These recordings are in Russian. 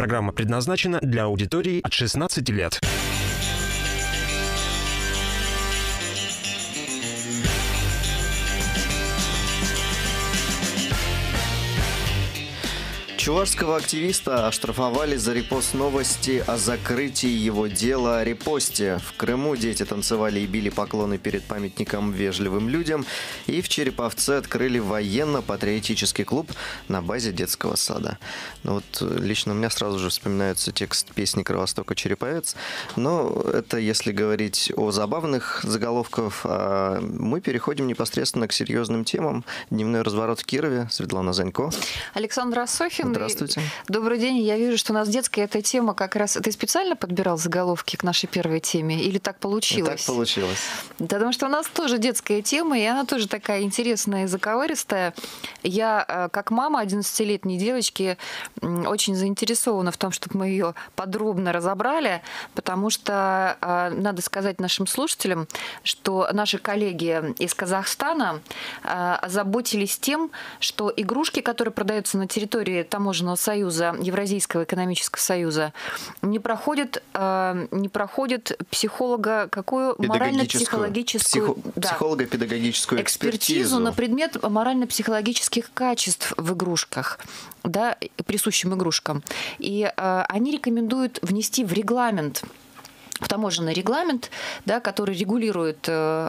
Программа предназначена для аудитории от 16 лет. Чувашского активиста оштрафовали за репост новости о закрытии его дела о репосте. В Крыму дети танцевали и били поклоны перед памятником вежливым людям. И в Череповце открыли военно-патриотический клуб на базе детского сада. Ну вот лично у меня сразу же вспоминается текст песни «Кровостока Череповец». Но это если говорить о забавных заголовках. А мы переходим непосредственно к серьезным темам. Дневной разворот в Кирове. Светлана Занько. Александр Асохин. Здравствуйте. Добрый день. Я вижу, что у нас детская эта тема как раз... Ты специально подбирал заголовки к нашей первой теме? Или так получилось? Так получилось. Потому что у нас тоже детская тема, и она тоже такая интересная и заковыристая. Я, как мама 11-летней девочки, очень заинтересована в том, чтобы мы ее подробно разобрали, потому что надо сказать нашим слушателям, что наши коллеги из Казахстана озаботились тем, что игрушки, которые продаются на территории Таможенного союза, Евразийского экономического союза, не проходят психолога, какую морально-психологическую психолого-педагогическую экспертизу на предмет морально-психологических качеств в игрушках, да, присущим игрушкам. И они рекомендуют внести в регламент, в таможенный регламент, да, который регулирует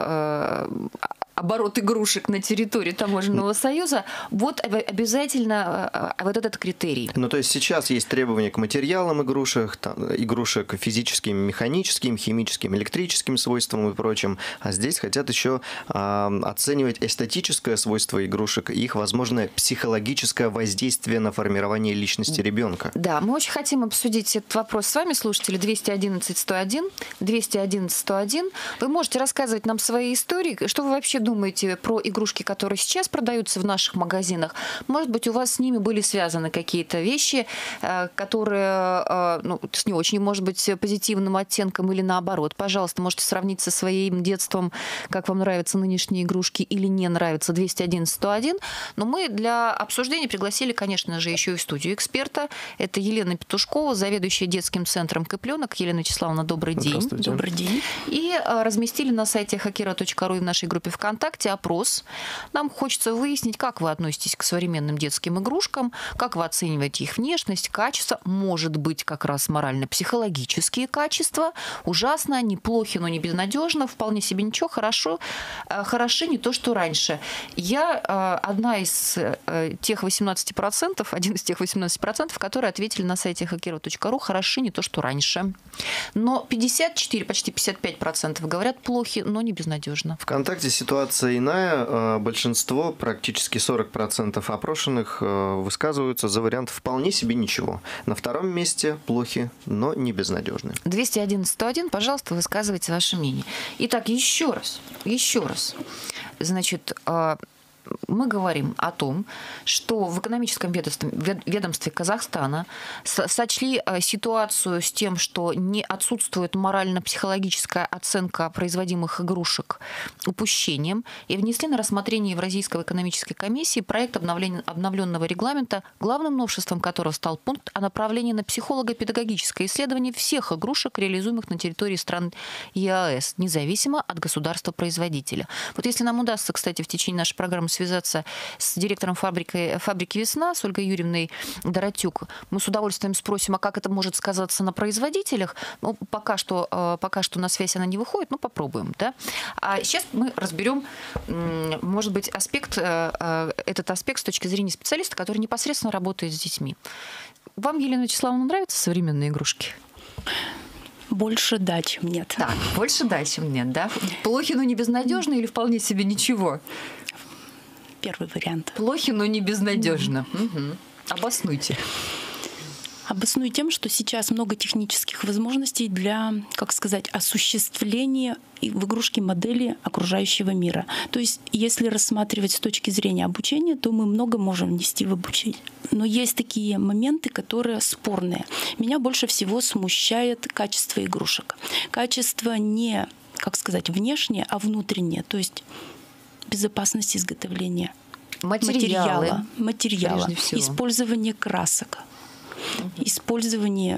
оборот игрушек на территории Таможенного союза, вот обязательно вот этот критерий. Ну, то есть сейчас есть требования к материалам игрушек физическим, механическим, химическим, электрическим свойствам и прочим, а здесь хотят еще оценивать эстетическое свойство игрушек и их возможное психологическое воздействие на формирование личности ребенка. Да, мы очень хотим обсудить этот вопрос с вами, слушатели. 211-101, 211-101. Вы можете рассказывать нам свои истории, что вы вообще думаете про игрушки, которые сейчас продаются в наших магазинах? Может быть, у вас с ними были связаны какие-то вещи, которые с не очень, может быть, позитивным оттенком или наоборот. Пожалуйста, можете сравнить со своим детством, как вам нравятся нынешние игрушки или не нравятся. 211-101. Но мы для обсуждения пригласили, конечно же, еще и в студию эксперта. Это Елена Петушкова, заведующая детским центром «Копленок». Елена Вячеславовна, добрый день. Здравствуйте. Добрый день. И разместили на сайте hackera.ru и в нашей группе ВКонтакте опрос. Нам хочется выяснить, как вы относитесь к современным детским игрушкам, как вы оцениваете их внешность, качество, может быть, как раз морально-психологические качества. Ужасно, неплохи, но не безнадежно, вполне себе ничего, хороши не то, что раньше. Я один из тех 18%, которые ответили на сайте hackera.ru, хороши не то, что раньше. Но 54, почти 55% говорят плохи, но не безнадежно. ВКонтакте ситуация иная. Большинство, практически 40% опрошенных высказываются за вариант «вполне себе ничего». На втором месте плохи, но не безнадежны. 211-101, пожалуйста, высказывайте ваше мнение. Итак, еще раз. Значит, мы говорим о том, что в экономическом ведомстве Казахстана сочли ситуацию с тем, что не отсутствует морально-психологическая оценка производимых игрушек упущением, и внесли на рассмотрение Евразийской экономической комиссии проект обновленного регламента, главным новшеством которого стал пункт о направлении на психолого-педагогическое исследование всех игрушек, реализуемых на территории стран ЕАЭС, независимо от государства-производителя. Вот если нам удастся, кстати, в течение нашей программы связаться с директором фабрики «Весна», с Ольгой Юрьевной Доротюк, мы с удовольствием спросим, а как это может сказаться на производителях. Ну, пока что на связь она не выходит, но попробуем. Да? А сейчас мы разберем, может быть, этот аспект с точки зрения специалиста, который непосредственно работает с детьми. Вам, Елена Вячеславовна, нравятся современные игрушки? Больше да, чем нет. Так, больше да, чем нет, да? Плохи, но не безнадежно или вполне себе ничего? Первый вариант. Плохи, но не безнадежно. Угу. Обоснуйте. Обосную тем, что сейчас много технических возможностей для, осуществления в игрушке модели окружающего мира. То есть, если рассматривать с точки зрения обучения, то мы много можем внести в обучение. Но есть такие моменты, которые спорные. Меня больше всего смущает качество игрушек. Качество не, внешнее, а внутреннее. То есть безопасность изготовления материала, использование красок. использование,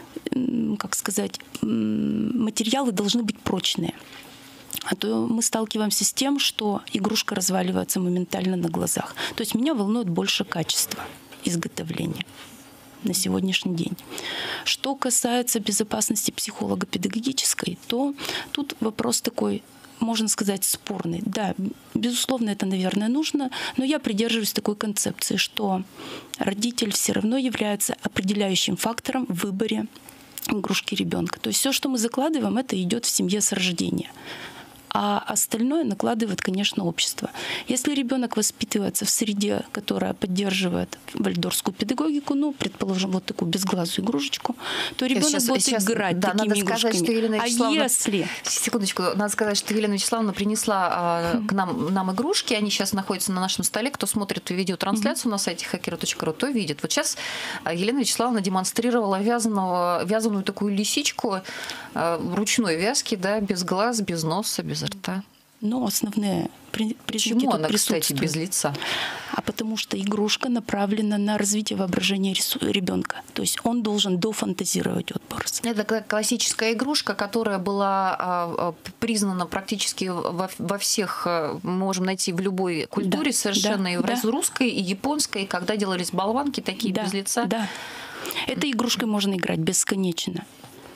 как сказать, материалы должны быть прочные. А то мы сталкиваемся с тем, что игрушка разваливается моментально на глазах. То есть меня волнует больше качество изготовления на сегодняшний день. Что касается безопасности психолого-педагогической, то тут вопрос такой, можно сказать, спорный. Да, безусловно, это, наверное, нужно, но я придерживаюсь такой концепции, что родитель все равно является определяющим фактором в выборе игрушки ребенка. То есть все, что мы закладываем, это идет в семье с рождения. А остальное накладывает, конечно, общество. Если ребенок воспитывается в среде, которая поддерживает вальдорфскую педагогику, ну, предположим, вот такую безглазую игрушечку, то ребенок будет играть такими игрушками. А если... Секундочку, надо сказать, что Елена Вячеславовна принесла к нам игрушки, они сейчас находятся на нашем столе. Кто смотрит видеотрансляцию на сайте hacker.ru, то видит. Вот сейчас Елена Вячеславовна демонстрировала вязаную такую лисичку ручной вязки, да, без глаз, без носа, без рта. Но основные признаки Почему тут она, присутствуют. кстати, без лица? А потому что игрушка направлена на развитие воображения ребенка. То есть он должен дофантазировать образ. Это классическая игрушка, которая была признана практически во всех, мы можем найти в любой культуре, да, совершенно, и в русской, и японской, когда делались болванки такие без лица. Да. Этой игрушкой можно играть бесконечно.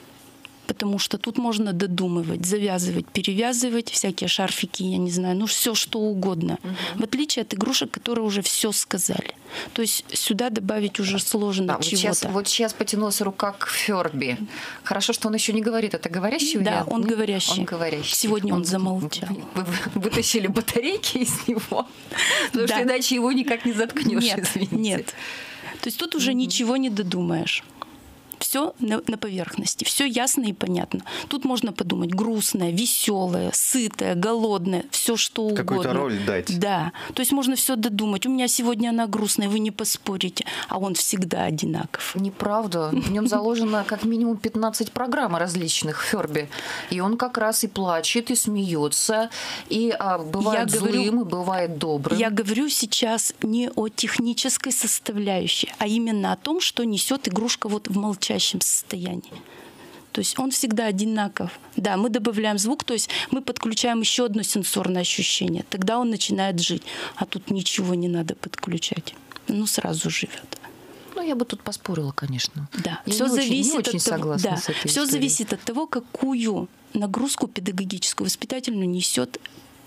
Потому что тут можно додумывать, завязывать, перевязывать, всякие шарфики, я не знаю, ну все что угодно. В отличие от игрушек, которые уже все сказали. То есть сюда добавить уже сложно чего-то. Вот сейчас потянулась рука к Фёрби. Хорошо, что он еще не говорит. Это говорящий вариант? Да, он говорящий. Сегодня он замолчал. Вы вытащили батарейки из него? Потому что иначе его никак не заткнешь. Нет. То есть тут уже ничего не додумаешь. Все на поверхности, все ясно и понятно. Тут можно подумать грустное, веселое, сытое, голодное, все что угодно. Какую-то роль дать. Да. То есть можно все додумать. У меня сегодня она грустная, вы не поспорите, а он всегда одинаков. Неправда. В нем заложено как минимум 15 программ различных Фёрби. И он как раз и плачет, и смеется, и бывает злым, и бывает добрым. Я говорю сейчас не о технической составляющей, а именно о том, что несет игрушка вот в молчании состоянии. То есть он всегда одинаков. Да, мы добавляем звук, то есть мы подключаем еще одно сенсорное ощущение. Тогда он начинает жить. А тут ничего не надо подключать. Ну, сразу живет. Ну, я бы тут поспорила, конечно. Да, все зависит от того, все зависит от того, какую нагрузку педагогическую, воспитательную несет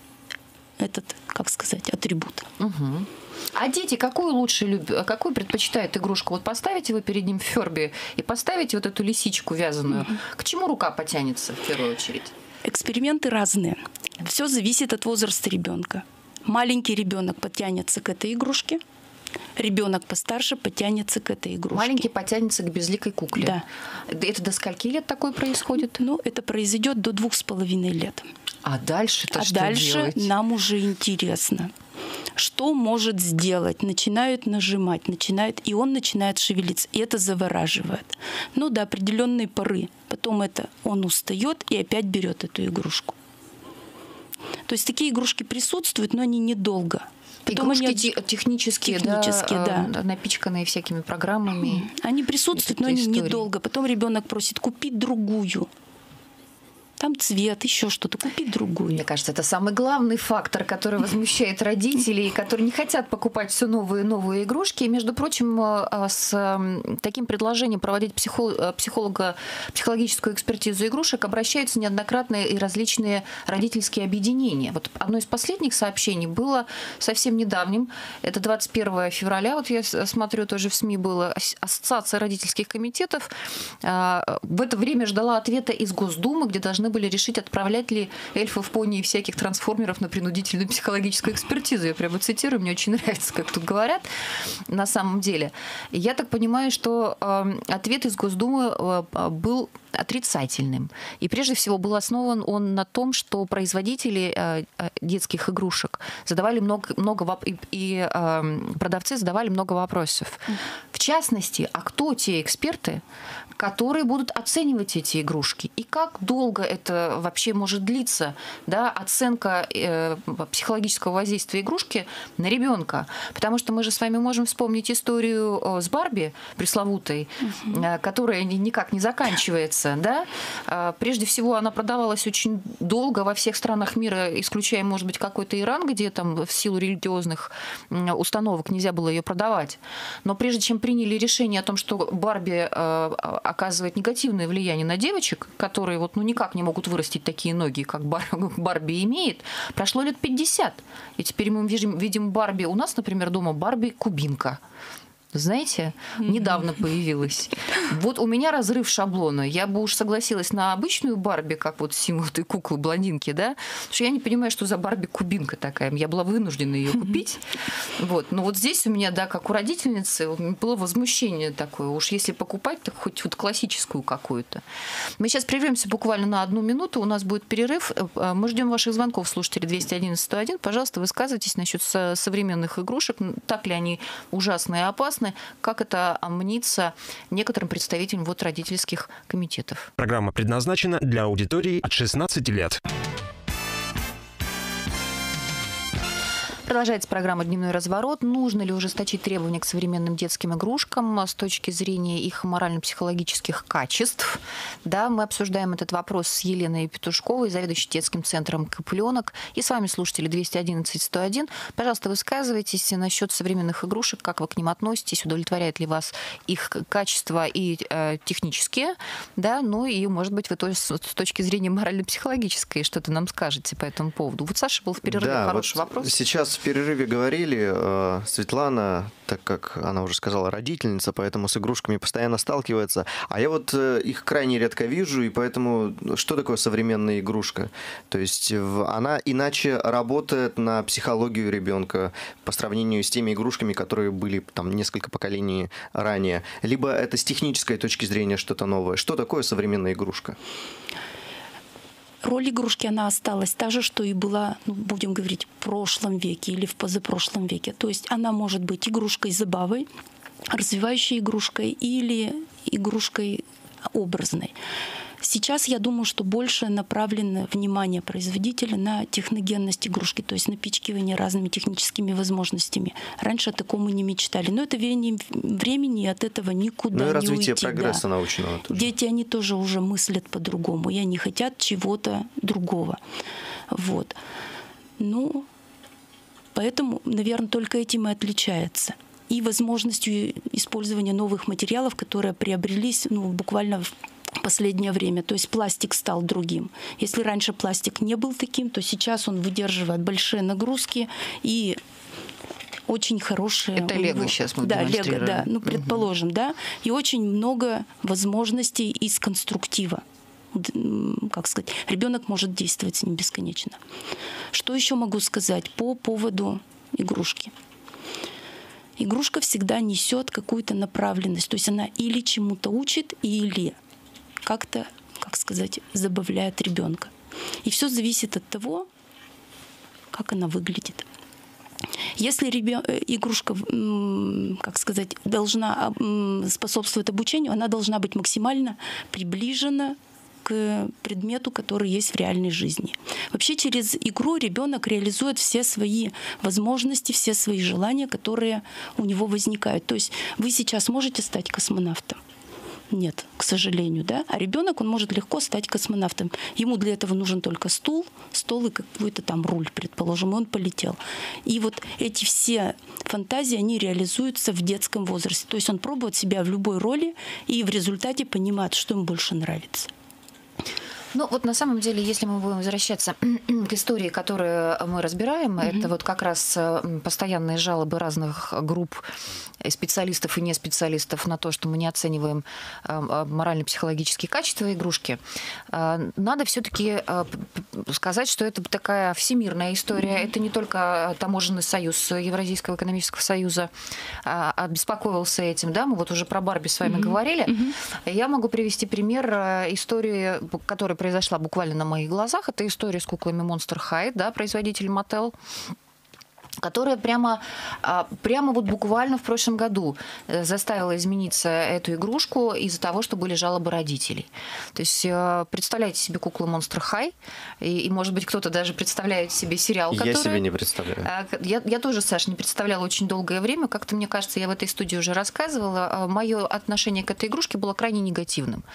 этот, как сказать, атрибут. Угу. А дети какую лучше любят, какую предпочитают игрушку? Вот поставите вы перед ним Фёрби и поставите вот эту лисичку вязаную. К чему рука потянется в первую очередь? Эксперименты разные. Все зависит от возраста ребенка. Маленький ребенок потянется к этой игрушке, ребенок постарше потянется к этой игрушке. Маленький потянется к безликой кукле. Да. Это до скольки лет такое происходит? Ну, это произойдет до 2,5 лет. А дальше-то что дальше делать? Нам уже интересно. Что может сделать? Начинают нажимать, и он начинает шевелиться. И это завораживает. Ну, до определенной поры. Потом он устает и опять берет эту игрушку. То есть такие игрушки присутствуют, но они недолго. Потом игрушки технические, да, напичканные всякими программами. Они присутствуют, но они недолго. Потом ребенок просит купить другую. Там цвет, еще что-то, купить другую. Мне кажется, это самый главный фактор, который возмущает родителей, которые не хотят покупать все новые и новые игрушки. И, между прочим, с таким предложением проводить психологическую экспертизу игрушек обращаются неоднократно и различные родительские объединения. Вот одно из последних сообщений было совсем недавним. Это 21 февраля, вот я смотрю, тоже в СМИ было, Ассоциация родительских комитетов в это время ждала ответа из Госдумы, где должны были решить, отправлять ли эльфов, пони и всяких трансформеров на принудительную психологическую экспертизу. Я прямо цитирую, мне очень нравится, как тут говорят на самом деле. И я так понимаю, что ответ из Госдумы был отрицательным. И прежде всего был основан он на том, что производители детских игрушек задавали много и продавцы задавали много вопросов. В частности, а кто те эксперты, которые будут оценивать эти игрушки? И как долго это вообще может длиться, да, оценка психологического воздействия игрушки на ребенка? Потому что мы же с вами можем вспомнить историю с Барби пресловутой, которая никак не заканчивается. Да? Прежде всего, она продавалась очень долго во всех странах мира, исключая, может быть, какой-то Иран, где там в силу религиозных установок нельзя было ее продавать. Но прежде чем приняли решение о том, что Барби оказывает негативное влияние на девочек, которые вот, никак не могут вырастить такие ноги, как Барби имеет, прошло лет 50. И теперь мы видим Барби у нас, например, дома Барби-кубинка. Знаете, недавно появилась. Вот у меня разрыв шаблона. Я бы уж согласилась на обычную Барби, как вот символ этой куклы-блондинки, да, потому что я не понимаю, что за Барби-кубинка такая. Я была вынуждена ее купить. Вот. Но вот здесь у меня, да, как у родительницы, было возмущение такое. Уж если покупать, так хоть вот классическую какую-то. Мы сейчас прервемся буквально на 1 минуту. У нас будет перерыв. Мы ждем ваших звонков, слушатели 211-101. Пожалуйста, высказывайтесь насчет современных игрушек. Так ли они ужасны и опасны? Как это мнится некоторым представителям вот родительских комитетов. Программа предназначена для аудитории от 16 лет. Продолжается программа «Дневной разворот». Нужно ли ужесточить требования к современным детским игрушкам с точки зрения их морально-психологических качеств? Да, мы обсуждаем этот вопрос с Еленой Петушковой, заведующей детским центром «Копленок». И с вами, слушатели 211-101. Пожалуйста, высказывайтесь насчет современных игрушек, как вы к ним относитесь, удовлетворяет ли вас их качество и технические, да, ну и, может быть, вы тоже с точки зрения морально-психологической что-то нам скажете по этому поводу. Вот Саша был в перерыве, да, хороший вот вопрос. Сейчас в перерыве говорили, Светлана, так как она уже сказала, родительница, поэтому с игрушками постоянно сталкивается. А я вот их крайне редко вижу, и поэтому что такое современная игрушка? То есть она иначе работает на психологию ребенка по сравнению с теми игрушками, которые были там несколько поколений ранее. Либо это с технической точки зрения что-то новое. Что такое современная игрушка? Роль игрушки, она осталась та же, что и была, будем говорить, в прошлом веке или в позапрошлом веке. То есть она может быть игрушкой-забавой, развивающей игрушкой или игрушкой образной. Сейчас я думаю, что больше направлено внимание производителя на техногенность игрушки, то есть напичкивание разными техническими возможностями. Раньше о таком мы не мечтали. Но это веяние времени, и от этого никуда не уйти. Ну и развитие прогресса научного тоже. Дети, они тоже уже мыслят по-другому, и они хотят чего-то другого. Вот. Ну, поэтому, наверное, только этим и отличается. И возможностью использования новых материалов, которые приобрелись буквально в последнее время. То есть пластик стал другим. Если раньше пластик не был таким, то сейчас он выдерживает большие нагрузки и очень хорошие... Это лего сейчас мы демонстрируем. Да, лего, да. Предположим, да. И очень много возможностей из конструктива. Как сказать, ребенок может действовать с ним бесконечно. Что еще могу сказать по поводу игрушки? Игрушка всегда несет какую-то направленность. То есть она или чему-то учит, или как-то, как сказать, забавляет ребенка. И все зависит от того, как она выглядит. Если игрушка, как сказать, должна способствовать обучению, она должна быть максимально приближена к предмету, который есть в реальной жизни. Вообще через игру ребенок реализует все свои возможности, все свои желания, которые у него возникают. То есть вы сейчас можете стать космонавтом? Нет, к сожалению, да. А ребенок, он может легко стать космонавтом. Ему для этого нужен только стол и какой-то там руль, предположим, и он полетел. И вот эти все фантазии, они реализуются в детском возрасте. То есть он пробует себя в любой роли и в результате понимает, что ему больше нравится. Ну вот на самом деле, если мы будем возвращаться к истории, которую мы разбираем, это вот как раз постоянные жалобы разных групп специалистов и не специалистов на то, что мы не оцениваем морально-психологические качества игрушки. Надо все-таки сказать, что это такая всемирная история. Это не только Таможенный союз Евразийского экономического союза обеспокоился этим. Да? Мы вот уже про Барби с вами говорили. Я могу привести пример истории, которая произошла буквально на моих глазах. Это история с куклами Monster High, да, производитель Mattel, которая прямо вот буквально в прошлом году заставила измениться эту игрушку из-за того, что были жалобы родителей. То есть представляете себе куклу Monster High, и может быть, кто-то даже представляет себе сериал, который... Я себе не представляю. Я тоже, Саш, не представляла очень долгое время. Как-то, мне кажется, я в этой студии уже рассказывала. Мое отношение к этой игрушке было крайне негативным.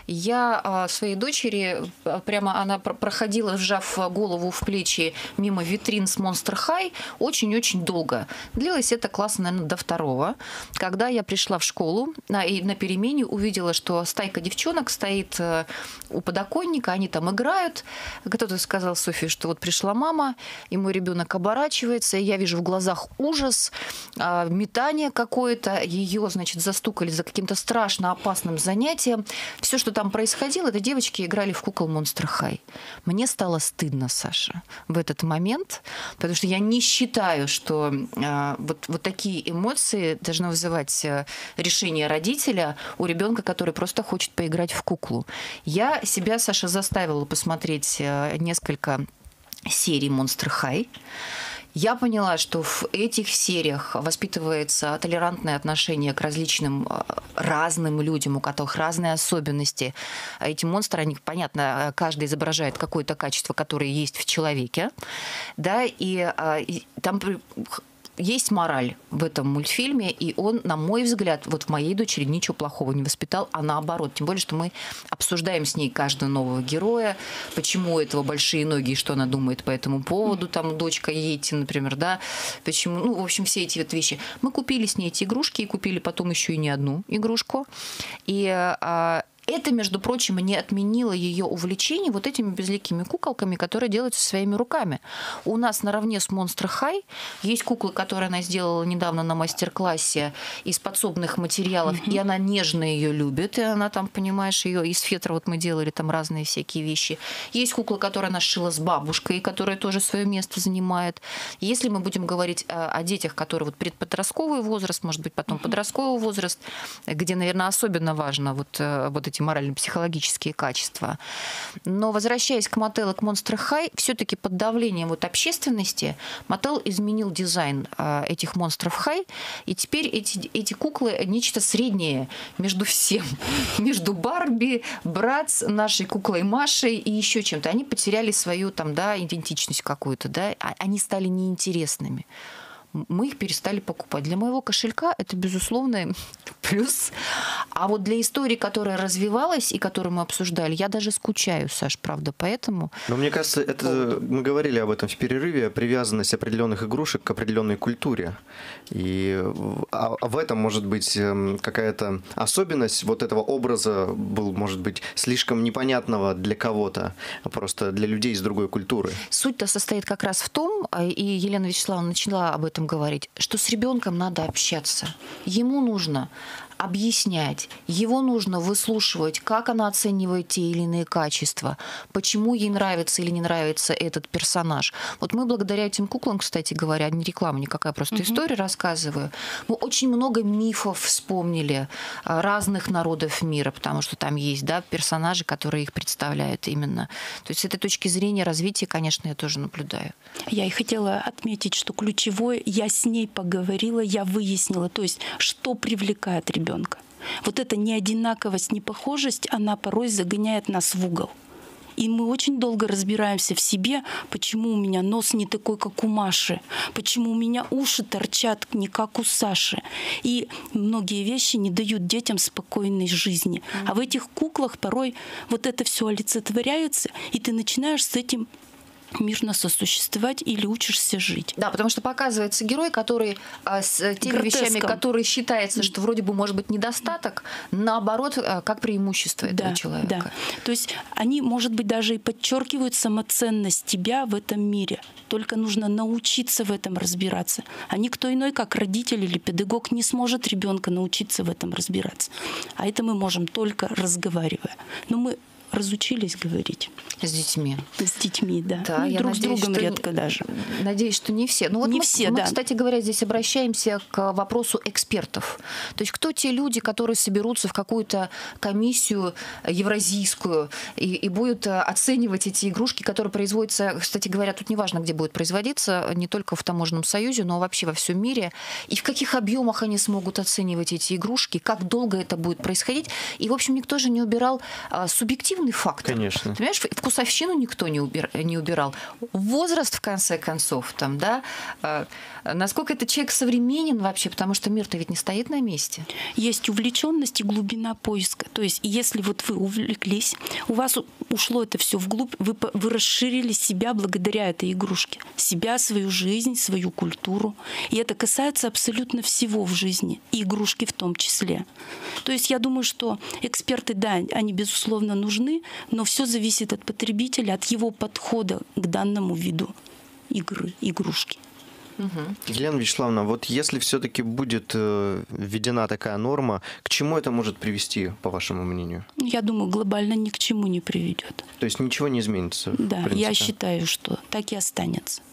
Я своей дочери, прямо она проходила, сжав голову в плечи мимо витрин с Monster High, очень-очень долго. Длилось это класса, наверное, до 2. Когда я пришла в школу и на перемене увидела, что стайка девчонок стоит у подоконника, они там играют. Кто-то сказал Софье, что вот пришла мама, и мой ребенок оборачивается, и я вижу в глазах ужас, метание какое-то. Ее, значит, застукали за каким-то страшно опасным занятием. Все, что там происходило, это девочки играли в кукол Monster High. Мне стало стыдно, Саша, в этот момент, потому что я не считаю, что вот такие эмоции должны вызывать решение родителя у ребенка, который просто хочет поиграть в куклу. Я себя, Саша, заставила посмотреть несколько серий Monster High. Я поняла, что в этих сериях воспитывается толерантное отношение к различным разным людям, у которых разные особенности. Эти монстры, они, понятно, каждый изображает какое-то качество, которое есть в человеке, да, и там есть мораль в этом мультфильме, и он, на мой взгляд, вот в моей дочери ничего плохого не воспитал, а наоборот. Тем более, что мы обсуждаем с ней каждого нового героя, почему у этого большие ноги и что она думает по этому поводу, там, дочка Йети, например, да, почему, ну, в общем, все эти вот вещи. Мы купили с ней эти игрушки и купили потом еще и не одну игрушку. И это, между прочим, не отменило ее увлечение вот этими безликими куколками, которые делаются своими руками. У нас наравне с Monster High есть куклы, которые она сделала недавно на мастер-классе из подсобных материалов, и она нежно ее любит, и она там, понимаешь, ее из фетра вот мы делали там разные всякие вещи. Есть кукла, которую она сшила с бабушкой, которая тоже свое место занимает. Если мы будем говорить о детях, которые вот предподростковый возраст, может быть, потом подростковый возраст, где, наверное, особенно важно вот эти морально-психологические качества. Но возвращаясь к Mattel и к Monster High, все-таки под давлением вот общественности Mattel изменил дизайн этих монстров High, и теперь эти куклы нечто среднее между всем. Между Барби, Братц, нашей куклой Машей и еще чем-то. Они потеряли свою там, да, идентичность какую-то, да, они стали неинтересными. Мы их перестали покупать. Для моего кошелька это, безусловно, плюс. А вот для истории, которая развивалась и которую мы обсуждали, я даже скучаю, Саш, правда, поэтому... Но мне кажется, это мы говорили об этом в перерыве, привязанность определенных игрушек к определенной культуре. И в этом может быть какая-то особенность вот этого образа был, может быть, слишком непонятного для кого-то, просто для людей из другой культуры. Суть-то состоит как раз в том, и Елена Вячеславовна начала об этом говорить, что с ребенком надо общаться. Ему нужно объяснять, его нужно выслушивать, как она оценивает те или иные качества, почему ей нравится или не нравится этот персонаж. Вот мы благодаря этим куклам, кстати говоря, не реклама никакая, просто история рассказываю, мы очень много мифов вспомнили разных народов мира, потому что там есть, да, персонажи, которые их представляют именно. То есть с этой точки зрения развития, конечно, я тоже наблюдаю. Я и хотела отметить, что ключевое, я с ней поговорила, я выяснила, то есть что привлекает ребенка. Вот эта неодинаковость, непохожесть, она порой загоняет нас в угол. И мы очень долго разбираемся в себе, почему у меня нос не такой, как у Маши, почему у меня уши торчат не как у Саши. И многие вещи не дают детям спокойной жизни. А в этих куклах порой вот это все олицетворяется, и ты начинаешь с этим мирно сосуществовать или учишься жить. Да, потому что показывается герой, который с теми вещами, которые считается, что вроде бы может быть недостаток, наоборот, как преимущество этого человека. Да. То есть они, может быть, даже и подчеркивают самоценность тебя в этом мире. Только нужно научиться в этом разбираться. А никто иной, как родитель или педагог, не сможет ребенка научиться в этом разбираться. А это мы можем только разговаривая. Но мы разучились говорить. С детьми. С детьми, да. Да, я друг надеюсь, с другом что редко даже. Надеюсь, что не все. Но вот Не мы, все, мы, да. кстати говоря, здесь обращаемся к вопросу экспертов. То есть кто те люди, которые соберутся в какую-то комиссию евразийскую и будут оценивать эти игрушки, которые производятся, кстати говоря, тут неважно, где будет производиться, не только в Таможенном союзе, но вообще во всем мире, и в каких объемах они смогут оценивать эти игрушки, как долго это будет происходить. И, в общем, никто же не убирал субъективный фактор. Конечно. Понимаешь, вкусовщину никто не убирал. Возраст, в конце концов, там, да, насколько этот человек современен вообще, потому что мир-то ведь не стоит на месте. Есть увлеченность и глубина поиска. То есть, если вот вы увлеклись, у вас ушло это все вглубь, вы расширили себя благодаря этой игрушке. Себя, свою жизнь, свою культуру. И это касается абсолютно всего в жизни, и игрушки в том числе. То есть я думаю, что эксперты, да, они безусловно нужны, но все зависит от потребителя, от его подхода к данному виду игры, игрушки. Елена Вячеславовна, вот если все-таки будет введена такая норма, к чему это может привести, по вашему мнению? Я думаю, глобально ни к чему не приведет. То есть ничего не изменится? Да, в принципе? я считаю, что так и останется.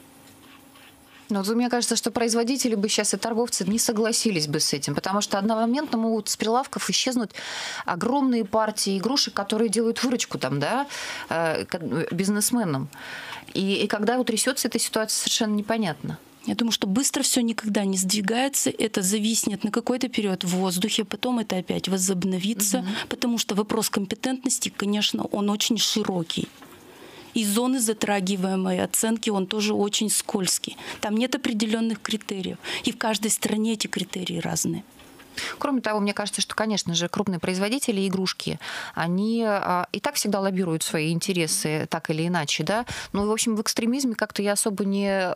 Но мне кажется, что производители бы сейчас и торговцы не согласились бы с этим, потому что одномоментно могут с прилавков исчезнуть огромные партии игрушек, которые делают выручку там, да, бизнесменам. И когда утрясется эта ситуация, совершенно непонятно. Я думаю, что быстро все никогда не сдвигается. Это зависнет на какой-то период в воздухе, потом это опять возобновится, потому что вопрос компетентности, конечно, он очень широкий. И зоны затрагиваемой оценки, он тоже очень скользкий. Там нет определенных критериев. И в каждой стране эти критерии разные. Кроме того, мне кажется, что, конечно же, крупные производители игрушки, они и так всегда лоббируют свои интересы так или иначе, да. Ну, в общем, в экстремизме как-то я особо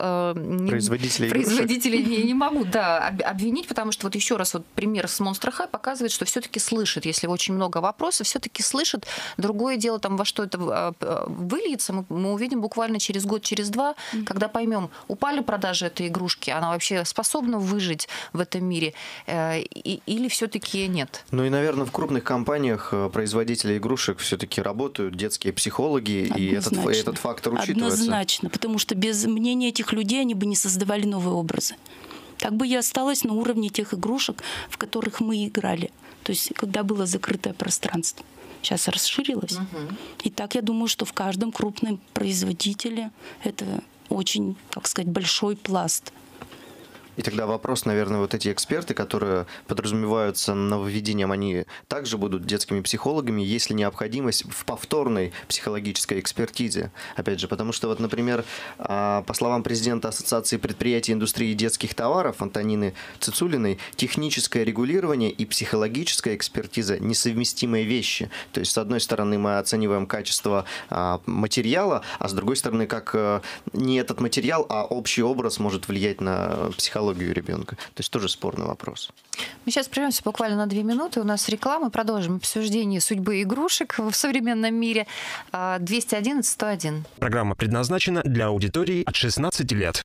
производителей не могу, да, обвинить, потому что вот еще раз вот пример с Monster High показывает, что все-таки слышит, если очень много вопросов, все-таки слышит. Другое дело, там, во что это выльется, мы увидим буквально через год, через два, когда поймем, упали продажи этой игрушки, она вообще способна выжить в этом мире, или все-таки нет? Ну и, наверное, в крупных компаниях производители игрушек все-таки работают детские психологи, и этот фактор учитывается. Однозначно, потому что без мнения этих людей они бы не создавали новые образы. Так бы и осталось на уровне тех игрушек, в которых мы играли. То есть, когда было закрытое пространство. Сейчас расширилось. И так я думаю, что в каждом крупном производителе это очень, как сказать, большой пласт. И тогда вопрос, наверное, вот эти эксперты, которые подразумеваются нововведением, они также будут детскими психологами, есть ли необходимость в повторной психологической экспертизе? Опять же, потому что, вот, например, по словам президента Ассоциации предприятий индустрии детских товаров Антонины Цицулиной, техническое регулирование и психологическая экспертиза – несовместимые вещи. То есть, с одной стороны, мы оцениваем качество материала, а с другой стороны, как не этот материал, а общий образ может влиять на психологию ребенка. То есть тоже спорный вопрос. Мы сейчас прервемся буквально на 2 минуты. У нас реклама. Продолжим обсуждение судьбы игрушек в современном мире. 211-101. Программа предназначена для аудитории от 16 лет.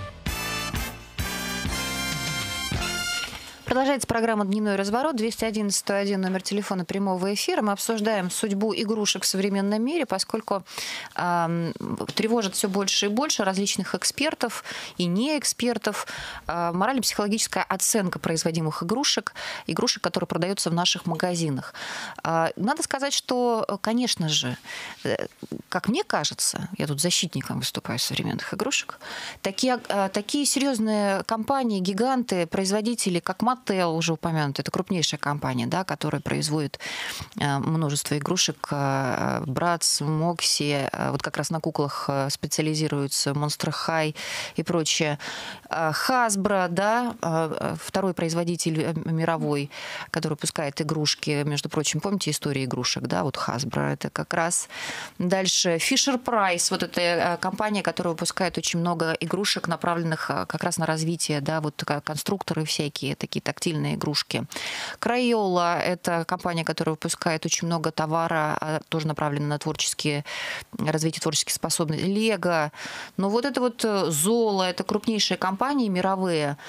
Продолжается программа «Дневной разворот». 211-101, номер телефона прямого эфира. Мы обсуждаем судьбу игрушек в современном мире, поскольку тревожит все больше и больше различных экспертов и неэкспертов. Морально-психологическая оценка производимых игрушек, которые продаются в наших магазинах. Надо сказать, что, конечно же, как мне кажется, я тут защитником выступаю современных игрушек, такие серьезные компании, гиганты, производители, как Mattel, уже упомянутая, это крупнейшая компания, да, которая производит множество игрушек. Bratz, Moxie, вот как раз на куклах специализируются, Monster High и прочее. Hasbro, да, второй производитель мировой, который выпускает игрушки. Между прочим, помните историю игрушек, да, вот Hasbro, это как раз. Дальше Fisher-Price, вот эта компания, которая выпускает очень много игрушек, направленных как раз на развитие, да, вот конструкторы всякие, такие тактильные игрушки. Crayola – это компания, которая выпускает очень много товара, тоже направлена на развитие творческих способностей. Lego. Но вот это вот Zola – это крупнейшие компании мировые.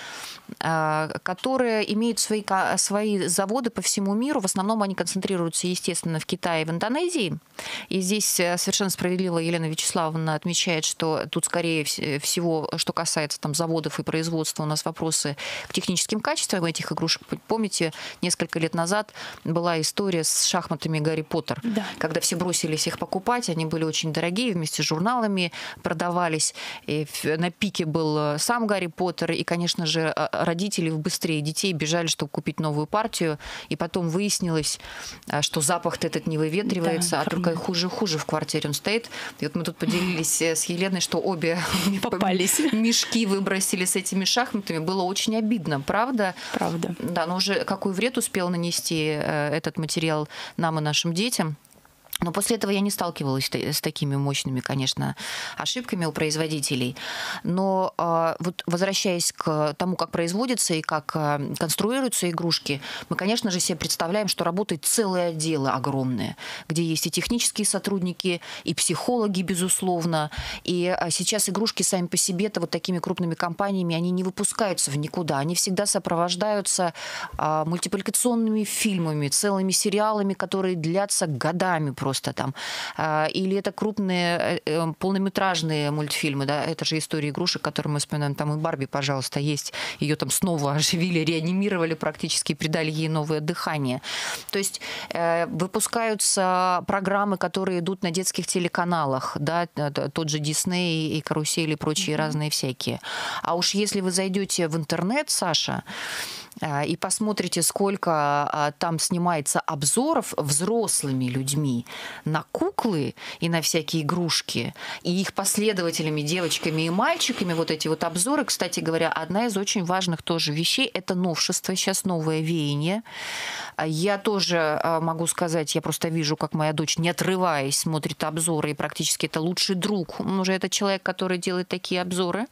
которые имеют свои заводы по всему миру. В основном они концентрируются, естественно, в Китае и в Индонезии. И здесь совершенно справедливо Елена Вячеславовна отмечает, что тут, скорее всего, что касается там заводов и производства, у нас вопросы к техническим качествам этих игрушек. Помните, несколько лет назад была история с шахматами Гарри Поттер, да. Когда все бросились их покупать, они были очень дорогие, вместе с журналами продавались. И на пике был сам Гарри Поттер, и, конечно же, родители быстрее детей бежали, чтобы купить новую партию, и потом выяснилось, что запах-то этот не выветривается, да, а только хуже и хуже в квартире он стоит. И вот мы тут поделились с Еленой, что обе попались. Мешки выбросили с этими шахматами. Было очень обидно, правда? Правда. Да, но уже какой вред успел нанести этот материал нам и нашим детям. Но после этого я не сталкивалась с такими мощными, конечно, ошибками у производителей. Но вот возвращаясь к тому, как производятся и как конструируются игрушки, мы, конечно же, себе представляем, что работают целые отделы огромные, где есть и технические сотрудники, и психологи, безусловно. И сейчас игрушки сами по себе-то вот такими крупными компаниями, они не выпускаются в никуда. Они всегда сопровождаются мультипликационными фильмами, целыми сериалами, которые длятся годами просто там. Или это крупные полнометражные мультфильмы, да, это же история игрушек, которые мы вспоминаем, там и Барби, пожалуйста, есть, ее там снова оживили, реанимировали практически, придали ей новое дыхание. То есть выпускаются программы, которые идут на детских телеканалах, да, тот же Дисней и Карусель и прочие разные всякие. А уж если вы зайдете в интернет, Саша, и посмотрите, сколько там снимается обзоров взрослыми людьми на куклы и на всякие игрушки, и их последователями, девочками и мальчиками, вот эти вот обзоры, кстати говоря, одна из очень важных тоже вещей – это новшество, сейчас новое веяние. Я тоже могу сказать, я просто вижу, как моя дочь, не отрываясь, смотрит обзоры, и практически это лучший друг. Он уже это человек, который делает такие обзоры.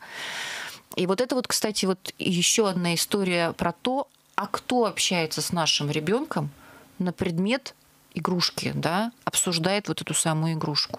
И вот это вот, кстати, вот еще одна история про то, а кто общается с нашим ребенком на предмет игрушки, да, обсуждает вот эту самую игрушку.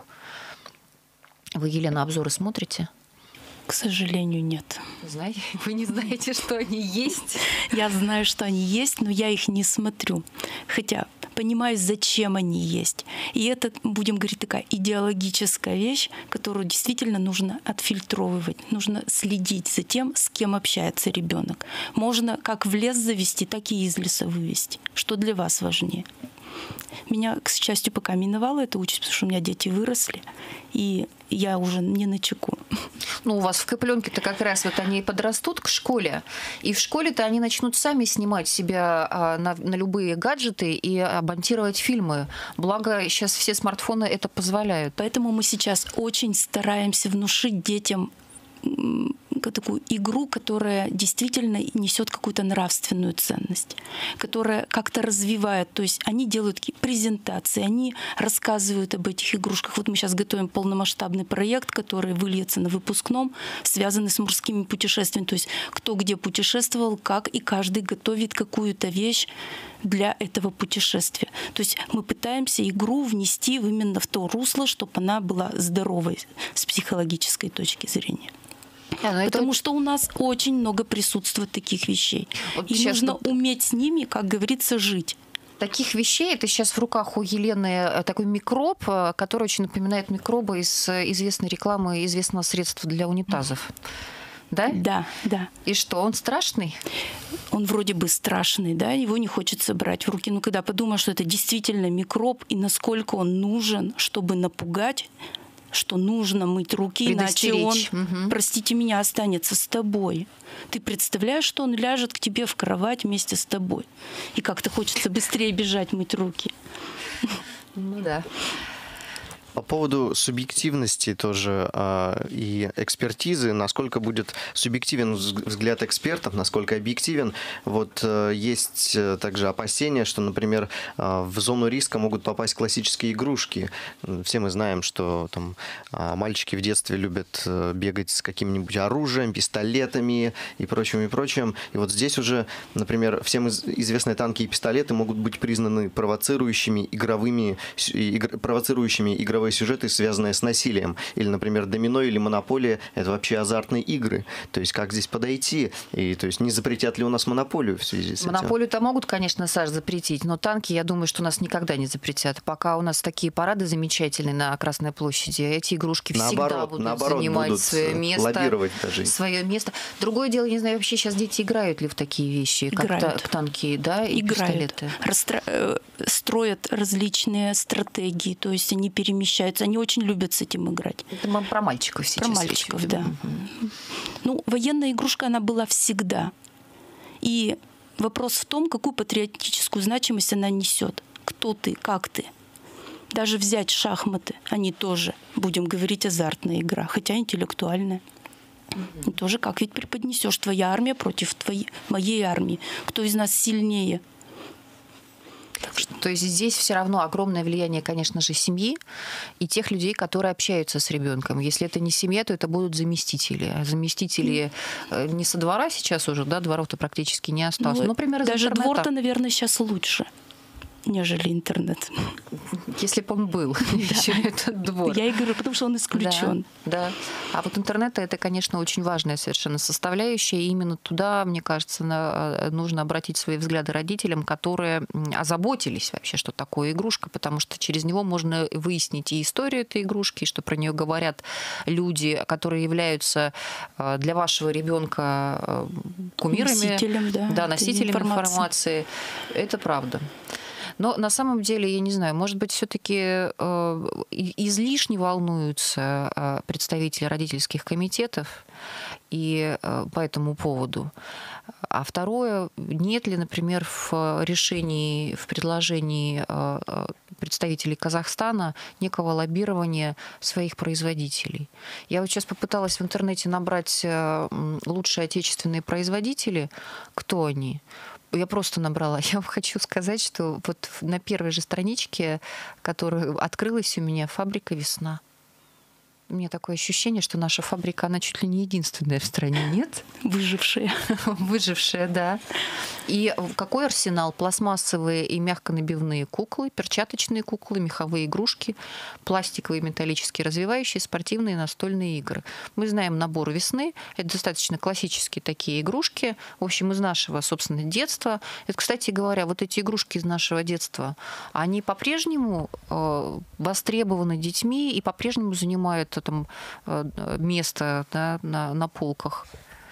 Вы, Елена, обзоры смотрите? К сожалению, нет. Знаете, вы не знаете, что они есть? Я знаю, что они есть, но я их не смотрю. Хотя понимаю, зачем они есть. И это, будем говорить, такая идеологическая вещь, которую действительно нужно отфильтровывать. Нужно следить за тем, с кем общается ребенок. Можно как в лес завести, так и из леса вывести. Что для вас важнее? Меня, к счастью, пока миновала эта участь, потому что у меня дети выросли, и я уже не начеку. Ну, у вас в Копленке-то как раз вот они подрастут к школе, и в школе-то они начнут сами снимать себя на любые гаджеты и монтировать фильмы. Благо, сейчас все смартфоны это позволяют. Поэтому мы сейчас очень стараемся внушить детям такую игру, которая действительно несет какую-то нравственную ценность, которая как-то развивает. То есть они делают такие презентации, они рассказывают об этих игрушках. Вот мы сейчас готовим полномасштабный проект, который выльется на выпускном, связанный с морскими путешествиями. То есть кто где путешествовал, как, и каждый готовит какую-то вещь для этого путешествия. То есть мы пытаемся игру внести именно в то русло, чтобы она была здоровой с психологической точки зрения. Потому что у нас очень много присутствует таких вещей. Вот и нужно уметь с ними, как говорится, жить. Таких вещей, это сейчас в руках у Елены такой микроб, который очень напоминает микробы из известной рекламы известного средства для унитазов. Да? Да, да. И что, он страшный? Он вроде бы страшный, да, его не хочется брать в руки. Но когда подумаешь, что это действительно микроб, и насколько он нужен, чтобы напугать, что нужно мыть руки, иначе он, простите меня, останется с тобой. Ты представляешь, что он ляжет к тебе в кровать вместе с тобой. И как-то хочется быстрее бежать мыть руки. Ну да. По поводу субъективности тоже и экспертизы, насколько будет субъективен взгляд экспертов, насколько объективен. Вот есть также опасения, что, например, в зону риска могут попасть классические игрушки. Все мы знаем, что там мальчики в детстве любят бегать с каким-нибудь оружием, пистолетами и прочим, и прочим. И вот здесь уже, например, всем известные танки и пистолеты могут быть признаны провоцирующими игровыми сюжеты, связанные с насилием. Или, например, домино или монополия – это вообще азартные игры. То есть как здесь подойти? И то есть не запретят ли у нас монополию в связи с этим? Монополию-то могут, конечно, Саш, запретить, но танки, я думаю, что у нас никогда не запретят. Пока у нас такие парады замечательные на Красной площади, эти игрушки всегда будут занимать свое место. Лоббировать даже. Свое место. Другое дело, не знаю, вообще сейчас дети играют ли в такие вещи, как танки, да, и пистолеты? Строят различные стратегии, то есть они перемещаются, они очень любят с этим играть. Это мы про мальчиков сейчас. Про мальчиков, да. Ну, военная игрушка, она была всегда. И вопрос в том, какую патриотическую значимость она несет. Кто ты, как ты. Даже взять шахматы, они тоже, будем говорить, азартная игра, хотя интеллектуальная. И тоже как ведь преподнесешь твоя армия против моей армии. Кто из нас сильнее? То есть здесь все равно огромное влияние, конечно же, семьи и тех людей, которые общаются с ребенком. Если это не семья, то это будут заместители. А заместители не со двора сейчас уже, да, дворов-то практически не осталось. Ну, например, из даже интернета. двор-то, наверное, сейчас лучше, нежели интернет. Если бы он был, еще этот двор. Я и говорю, потому что он исключен. Да. А вот интернет — это, конечно, очень важная совершенно составляющая. И именно туда, мне кажется, нужно обратить свои взгляды родителям, которые озаботились вообще, что такое игрушка, потому что через него можно выяснить и историю этой игрушки, и что про нее говорят люди, которые являются для вашего ребенка кумирами, носителем информации. Это правда. Но на самом деле, я не знаю, может быть, все-таки излишне волнуются представители родительских комитетов и по этому поводу. А второе, нет ли, например, в решении, в предложении представителей Казахстана некого лоббирования своих производителей? Я вот сейчас попыталась в интернете набрать лучшие отечественные производители. Кто они? Я просто набрала. Я вам хочу сказать, что вот на первой же страничке, которая открылась у меня, фабрика «Весна». У меня такое ощущение, что наша фабрика, она чуть ли не единственная в стране, нет? Выжившие. Выжившие, да. И какой арсенал? Пластмассовые и мягконабивные куклы, перчаточные куклы, меховые игрушки, пластиковые, металлические, развивающие, спортивные настольные игры. Мы знаем набор «Весны». Это достаточно классические такие игрушки. В общем, из нашего, собственно, детства. Это, кстати говоря, вот эти игрушки из нашего детства, они по-прежнему востребованы детьми и по-прежнему занимают там место, да, на полках.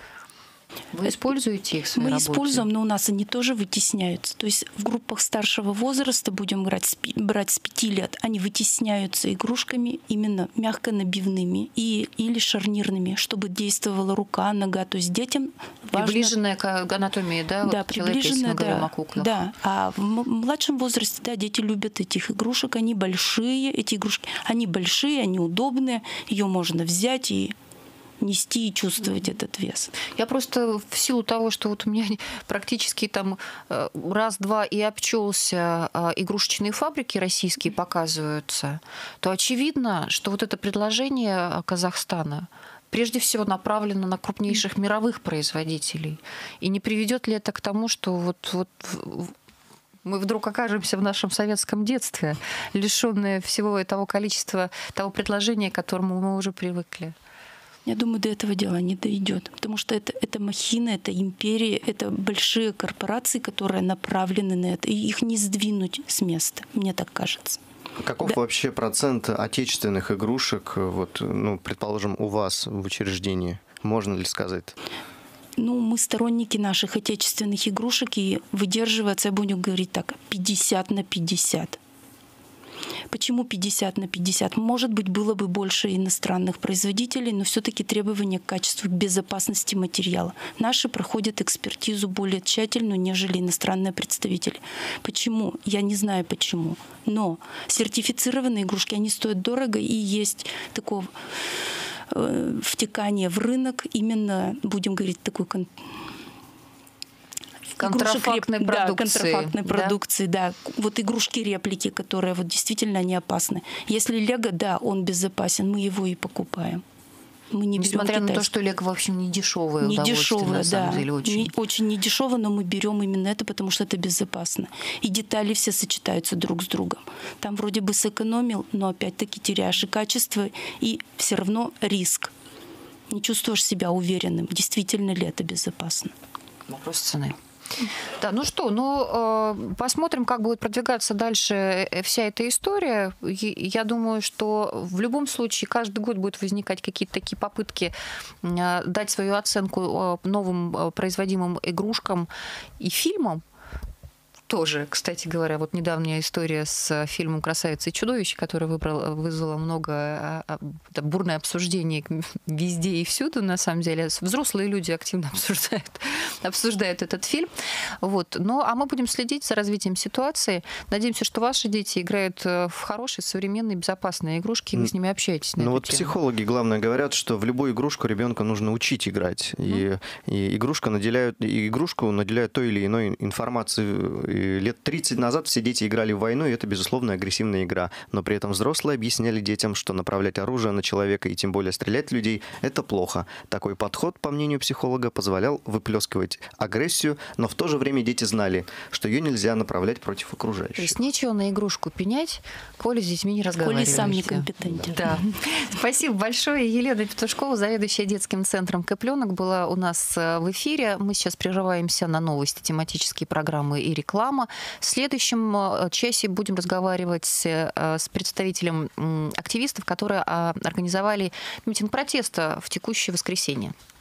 Вы используете их в своей работе? Мы используем, но у нас они тоже вытесняются. То есть в группах старшего возраста, будем брать с 5 лет, они вытесняются игрушками именно мягко-набивными или шарнирными, чтобы действовала рука, нога. То есть детям важно... Приближенная к анатомии, да? Да, вот приближенная, если мы говорим о куклах. Да, а в младшем возрасте, да, дети любят этих игрушек, они большие, эти игрушки, они большие, они удобные, ее можно взять и нести и чувствовать этот вес. Я просто в силу того, что вот у меня практически там раз-два и обчелся игрушечные фабрики российские показываются, то очевидно, что вот это предложение Казахстана прежде всего направлено на крупнейших мировых производителей. И не приведет ли это к тому, что вот мы вдруг окажемся в нашем советском детстве, лишенные всего того количества, того предложения, к которому мы уже привыкли? Я думаю, до этого дела не дойдет, потому что это махина, это империя, это большие корпорации, которые направлены на это, и их не сдвинуть с места, мне так кажется. Каков вообще процент отечественных игрушек, вот, ну, предположим, у вас в учреждении? Можно ли сказать? Ну, мы сторонники наших отечественных игрушек, и выдерживается, я буду говорить так, 50/50. Почему 50/50? Может быть, было бы больше иностранных производителей, но все-таки требования к качеству, к безопасности материала. Наши проходят экспертизу более тщательную, нежели иностранные представители. Почему? Я не знаю почему. Но сертифицированные игрушки, они стоят дорого, и есть такое втекание в рынок, именно, будем говорить, такой контрафактной продукции. Да, контрафактной продукции, да. Вот игрушки-реплики, которые вот действительно не опасны. Если Лего, да, он безопасен, мы его и покупаем. Мы не берем Несмотря на то, китайское. что Лего, в общем, не дешевое Не удовольствие, дешевое, на самом да. деле, очень. Очень не дешево, но мы берем именно это, потому что это безопасно. И детали все сочетаются друг с другом. Там вроде бы сэкономил, но опять-таки теряешь и качество, и все равно риск. Не чувствуешь себя уверенным, действительно ли это безопасно. Вопрос цены. Да, ну что, посмотрим, как будет продвигаться дальше вся эта история. Я думаю, что в любом случае каждый год будут возникать какие-то такие попытки дать свою оценку новым производимым игрушкам и фильмам. Тоже, кстати говоря, вот недавняя история с фильмом «Красавица и чудовище», которая вызвала много бурное обсуждение везде и всюду, на самом деле. Взрослые люди активно обсуждают этот фильм. Вот. Ну, а мы будем следить за развитием ситуации. Надеемся, что ваши дети играют в хорошие, современные, безопасные игрушки, и вы с ними общаетесь на эту вот тему. психологи, главное, говорят, что в любую игрушку ребенка нужно учить играть. И игрушку наделяют той или иной информацией. Лет 30 назад все дети играли в войну, и это, безусловно, агрессивная игра. Но при этом взрослые объясняли детям, что направлять оружие на человека и тем более стрелять в людей – это плохо. Такой подход, по мнению психолога, позволял выплескивать агрессию, но в то же время дети знали, что ее нельзя направлять против окружающих. То есть нечего на игрушку пенять, коли с детьми не разговариваете. Коли сам некомпетентен. Да. Спасибо большое. Елена Петушкова, заведующая детским центром «Копленок», была у нас в эфире. Мы сейчас прерываемся на новости, тематические программы и реклама. В следующем часе будем разговаривать с представителем активистов, которые организовали митинг протеста в текущее воскресенье.